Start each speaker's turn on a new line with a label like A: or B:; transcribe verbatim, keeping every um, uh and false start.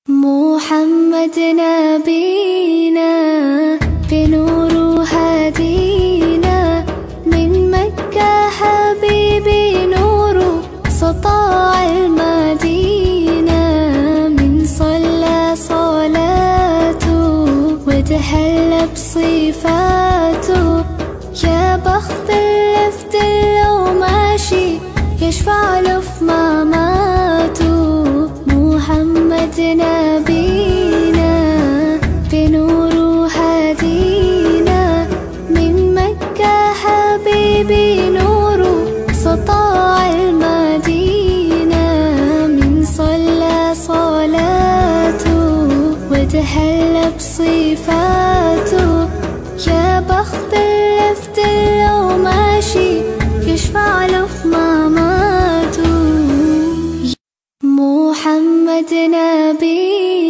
A: محمد نبينا بنور هدينا، من مكة حبيبي نور سطاع المدينة، من صلى صلاته وتحلى بصفاته، يا بخت اللي في دله ماشي يشفع له في مماته. محمد نبينا بنور هدينا، من مكة حبيبي نور سطاع المدينة، من صلى صلاته وتحلى بصفاته، يا بخت اللي في دله ماشي يشفع له في مماته. محمد نبينا